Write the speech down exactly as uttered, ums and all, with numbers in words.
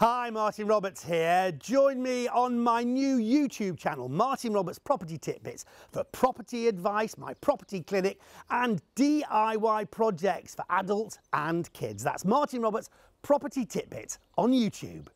Hi, Martin Roberts here. Join me on my new YouTube channel, Martin Roberts Property Titbits, for property advice, my property clinic and D I Y projects for adults and kids. That's Martin Roberts Property Titbits on YouTube.